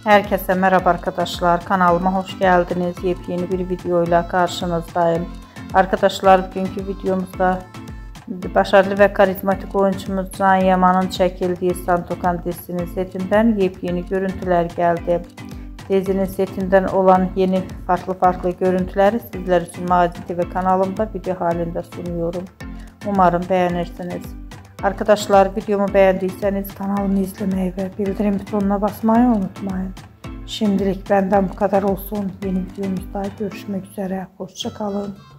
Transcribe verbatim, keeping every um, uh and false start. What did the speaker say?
Herkese merhaba arkadaşlar, kanalıma hoş geldiniz. Yepyeni bir videoyla karşınızdayım. Arkadaşlar, bugünkü videomuzda başarılı ve karizmatik oyuncumuz Can Yaman'ın çekildiği Sandokan dizisinin setinden yepyeni görüntüler geldi. Dizinin setinden olan yeni farklı farklı görüntüleri sizler için Macin T V kanalımda video halinde sunuyorum. Umarım beğenirsiniz. Arkadaşlar, videomu beğendiyseniz kanalımı izlemeyi ve bildirim butonuna basmayı unutmayın. Şimdilik benden bu kadar olsun. Yeni videomuzda görüşmek üzere. Hoşça kalın.